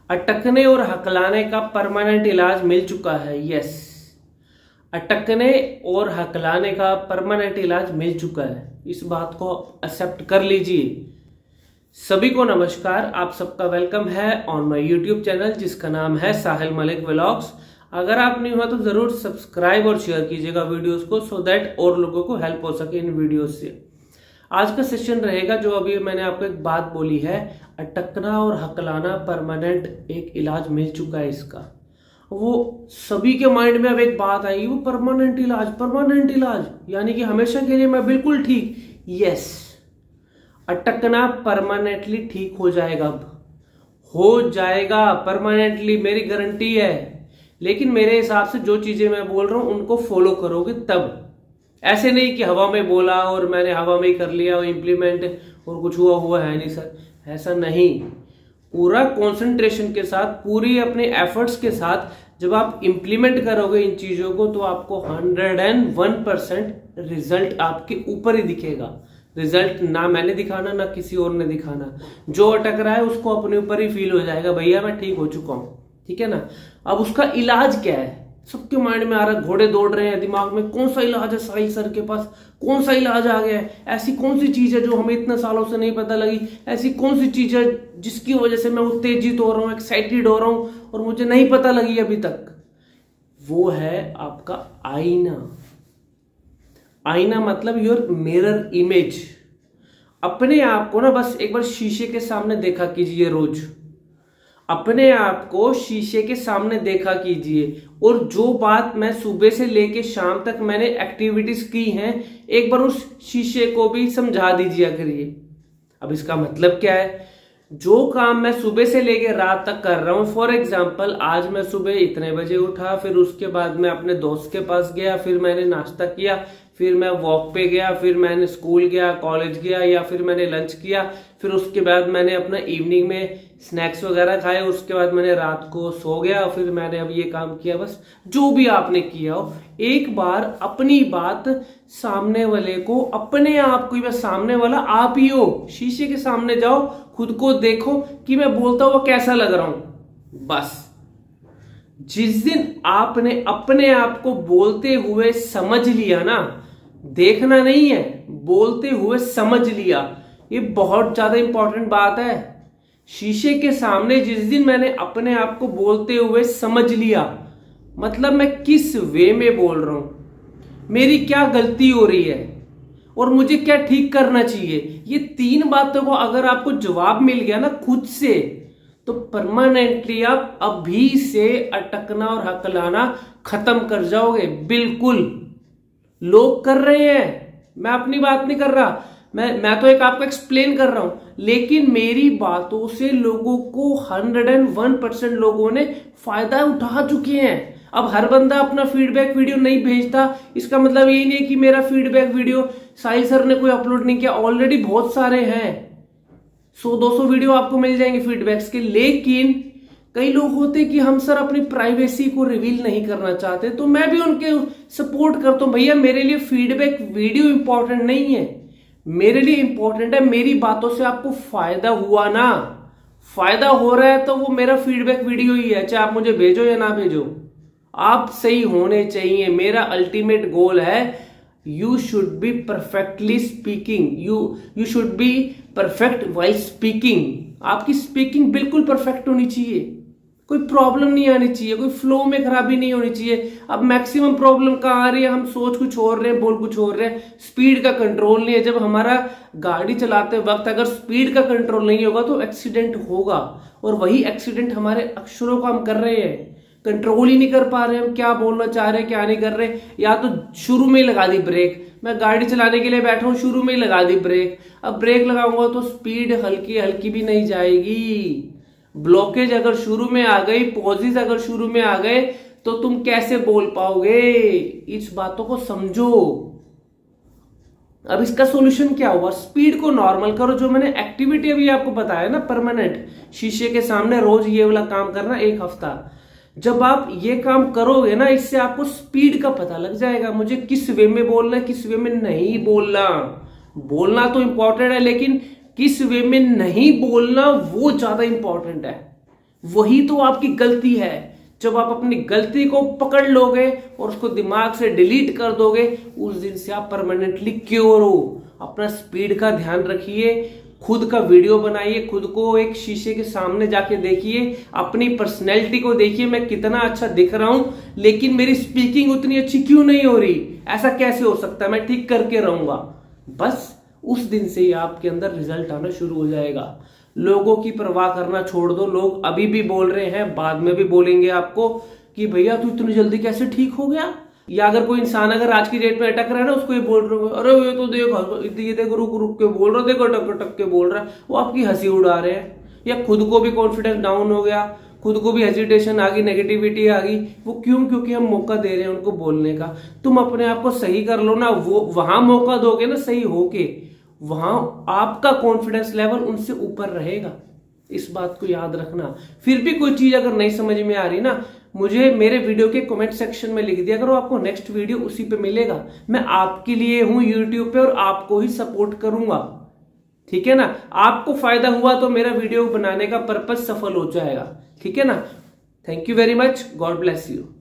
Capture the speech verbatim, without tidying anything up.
अटकने और हकलाने का परमानेंट इलाज मिल चुका है। यस, अटकने और हकलाने का परमानेंट इलाज मिल चुका है, इस बात को एक्सेप्ट कर लीजिए। सभी को नमस्कार, आप सबका वेलकम है ऑन माय यूट्यूब चैनल जिसका नाम है साहिल मलिक व्लॉग्स। अगर आप नहीं हुआ तो जरूर सब्सक्राइब और शेयर कीजिएगा वीडियोस को, सो दैट और लोगों को हेल्प हो सके इन वीडियोस से। आज का सेशन रहेगा जो अभी मैंने आपको एक बात बोली है, अटकना और हकलाना परमानेंट एक इलाज मिल चुका है इसका। वो सभी के माइंड में अब एक बात आई, वो परमानेंट इलाज, परमानेंट इलाज यानी कि हमेशा के लिए मैं बिल्कुल ठीक। यस, अटकना परमानेंटली ठीक हो जाएगा, अब हो जाएगा परमानेंटली, मेरी गारंटी है। लेकिन मेरे हिसाब से जो चीजें मैं बोल रहा हूं उनको फॉलो करोगे तब। ऐसे नहीं कि हवा में बोला और मैंने हवा में ही कर लिया और इम्प्लीमेंट और कुछ हुआ हुआ है नहीं सर, ऐसा नहीं। पूरा कंसंट्रेशन के साथ, पूरी अपने एफर्ट्स के साथ जब आप इम्प्लीमेंट करोगे इन चीजों को तो आपको hundred and one percent result आपके ऊपर ही दिखेगा। रिजल्ट ना मैंने दिखाना ना किसी और ने दिखाना, जो अटक रहा है उसको अपने ऊपर ही फील हो जाएगा, भैया मैं ठीक हो चुका हूं। ठीक है ना। अब उसका इलाज क्या है, सबके माइंड में आ रहा है, घोड़े दौड़ रहे हैं दिमाग में, कौन सा इलाज है साहिल सर के पास, कौन सा इलाज आ गया है, ऐसी कौन सी चीज है जो हमें इतने सालों से नहीं पता लगी, ऐसी कौन सी चीज है जिसकी वजह से मैं उत्तेजित हो रहा हूं, एक्साइटेड हो रहा हूं और मुझे नहीं पता लगी अभी तक। वो है आपका आईना। आईना मतलब योर मिरर इमेज। अपने आप को ना बस एक बार शीशे के सामने देखा कीजिए, रोज अपने आप को शीशे के सामने देखा कीजिए और जो बात मैं सुबह से लेके शाम तक मैंने एक्टिविटीज की हैं एक बार उस शीशे को भी समझा दीजिए करिए। अब इसका मतलब क्या है, जो काम मैं सुबह से लेके रात तक कर रहा हूं, फॉर एग्जाम्पल आज मैं सुबह इतने बजे उठा, फिर उसके बाद मैं अपने दोस्त के पास गया, फिर मैंने नाश्ता किया, फिर मैं वॉक पे गया, फिर मैंने स्कूल गया, कॉलेज गया या फिर मैंने लंच किया, फिर उसके बाद मैंने अपना इवनिंग में स्नैक्स वगैरह खाए, उसके बाद मैंने रात को सो गया, फिर मैंने अब ये काम किया। बस जो भी आपने किया हो एक बार अपनी बात सामने वाले को, अपने आप को, बस सामने वाला आप ही हो, शीशे के सामने जाओ, खुद को देखो कि मैं बोलता हुआ कैसा लग रहा हूं। बस जिस दिन आपने अपने आप को बोलते हुए समझ लिया ना, देखना नहीं है, बोलते हुए समझ लिया, ये बहुत ज्यादा इंपॉर्टेंट बात है। शीशे के सामने जिस दिन मैंने अपने आप को बोलते हुए समझ लिया, मतलब मैं किस वे में बोल रहा हूं, मेरी क्या गलती हो रही है और मुझे क्या ठीक करना चाहिए, ये तीन बातों को अगर आपको जवाब मिल गया ना खुद से, तो परमानेंटली आप अभी से अटकना और हकलाना खत्म कर जाओगे। बिल्कुल, लोग कर रहे हैं, मैं अपनी बात नहीं कर रहा, मैं मैं तो एक आपको एक्सप्लेन कर रहा हूं, लेकिन मेरी बातों से लोगों को हंड्रेड एंड वन परसेंट लोगों ने फायदा उठा चुके हैं। अब हर बंदा अपना फीडबैक वीडियो नहीं भेजता, इसका मतलब ये नहीं है कि मेरा फीडबैक वीडियो साहिल सर ने कोई अपलोड नहीं किया, ऑलरेडी बहुत सारे हैं, सौ दो सौ वीडियो आपको मिल जाएंगे फीडबैक्स के। लेकिन कई लोग होते कि हम सर अपनी प्राइवेसी को रिवील नहीं करना चाहते, तो मैं भी उनके सपोर्ट करता हूं। भैया मेरे लिए फीडबैक वीडियो इंपॉर्टेंट नहीं है, मेरे लिए इंपॉर्टेंट है मेरी बातों से आपको फायदा हुआ ना, फायदा हो रहा है तो वो मेरा फीडबैक वीडियो ही है, चाहे आप मुझे भेजो या ना भेजो, आप सही होने चाहिए। मेरा अल्टीमेट गोल है you should be perfectly speaking, you you should be perfect while speaking. आपकी स्पीकिंग बिल्कुल परफेक्ट होनी चाहिए, कोई प्रॉब्लम नहीं आनी चाहिए, कोई फ्लो में खराबी नहीं होनी चाहिए। अब मैक्सिमम प्रॉब्लम कहाँ आ रही है, हम सोच कुछ और रहे हैं, बोल कुछ और रहे हैं, स्पीड का कंट्रोल नहीं है। जब हमारा गाड़ी चलाते वक्त अगर स्पीड का कंट्रोल नहीं होगा तो एक्सीडेंट होगा, और वही एक्सीडेंट हमारे अक्षरों को हम कर रहे हैं, कंट्रोल ही नहीं कर पा रहे हम क्या बोलना चाह रहे हैं क्या नहीं कर रहे। या तो शुरू में ही लगा दी ब्रेक, मैं गाड़ी चलाने के लिए बैठा हूं, शुरू में ही लगा दी ब्रेक, अब ब्रेक लगाऊंगा तो स्पीड हल्की हल्की भी नहीं जाएगी। ब्लॉकेज अगर शुरू में आ गई, पॉजेज अगर शुरू में आ गए तो तुम कैसे बोल पाओगे। इस बातों को समझो। अब इसका सॉल्यूशन क्या हुआ, स्पीड को नॉर्मल करो। जो मैंने एक्टिविटी अभी आपको बताया ना, परमानेंट शीशे के सामने रोज ये वाला काम करना एक हफ्ता, जब आप ये काम करोगे ना, इससे आपको स्पीड का पता लग जाएगा, मुझे किस वे में बोलना है किस वे में नहीं बोलना। बोलना तो इंपॉर्टेंट है, लेकिन किस वे में नहीं बोलना वो ज्यादा इंपॉर्टेंट है। वही तो आपकी गलती है। जब आप अपनी गलती को पकड़ लोगे और उसको दिमाग से डिलीट कर दोगे, उस दिन से आप परमानेंटली क्योर हो। अपना स्पीड का ध्यान रखिए, खुद का वीडियो बनाइए, खुद को एक शीशे के सामने जाके देखिए, अपनी पर्सनैलिटी को देखिए, मैं कितना अच्छा दिख रहा हूं लेकिन मेरी स्पीकिंग उतनी अच्छी क्यों नहीं हो रही, ऐसा कैसे हो सकता है, मैं ठीक करके रहूंगा। बस उस दिन से ही आपके अंदर रिजल्ट आना शुरू हो जाएगा। लोगों की परवाह करना छोड़ दो। लोग अभी भी बोल रहे हैं, बाद में भी बोलेंगे आपको कि भैया तू इतनी जल्दी कैसे ठीक हो गया। या अगर कोई इंसान अगर आज की डेट में अटक रहा है ना, उसको ये बोल रहे हो अरे ये तो देख ये देख रुक रुक के बोल रहा, देखो अटक अटक के बोल रहा है, वो आपकी हंसी उड़ा रहे हैं। या खुद को भी कॉन्फिडेंस डाउन हो गया, खुद को भी हेजिटेशन आ गई, नेगेटिविटी आ गई, वो क्यों? क्योंकि हम मौका दे रहे हैं उनको बोलने का। तुम अपने आप को सही कर लो ना, वो वहां मौका दोगे ना सही होके, वहां आपका कॉन्फिडेंस लेवल उनसे ऊपर रहेगा। इस बात को याद रखना। फिर भी कोई चीज अगर नहीं समझ में आ रही ना, मुझे मेरे वीडियो के कमेंट सेक्शन में लिख दिया करो, आपको नेक्स्ट वीडियो उसी पे मिलेगा। मैं आपके लिए हूं यूट्यूब पे और आपको ही सपोर्ट करूंगा, ठीक है ना। आपको फायदा हुआ तो मेरा वीडियो बनाने का पर्पस सफल हो जाएगा, ठीक है ना। Thank you very much, God bless you.